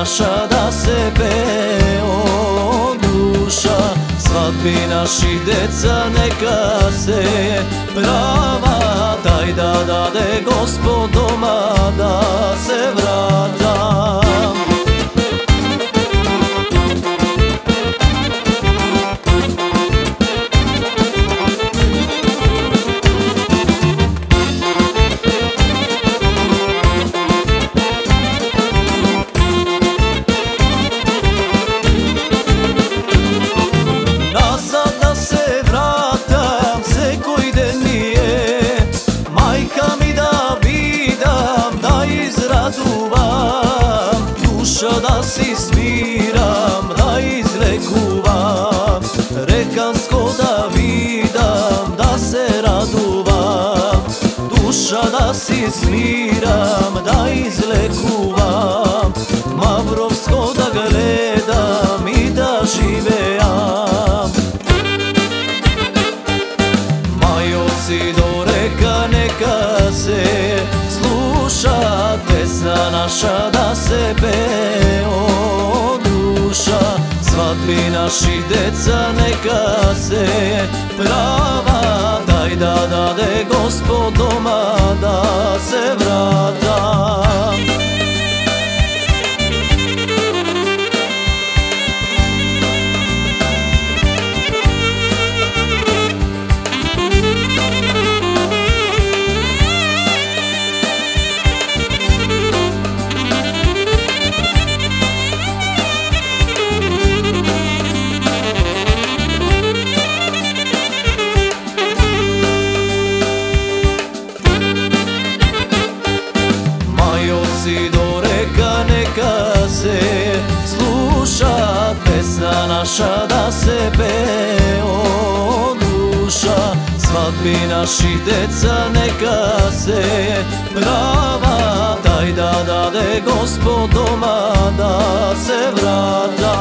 naša da se peo duša. Svadbi naših deca neka se prava, daj da dade Gospod doma da se vrata. Duša da si smiram, da izlekuvam, rekansko da vidam, da se raduvam. Duša da si smiram, da izlekuvam, Mavrovsko da gledam i da živejam. Majovci do reka neka se sluša, pesna naša da se peo duša. Svadbi naših deca neka se prava, daj da dade Gospod doma da se vrata. Do reka neka se sluša, pesna naša da se peo duša. Svadbi naših deca neka se prava, daj da dade Gospod doma da se vrata.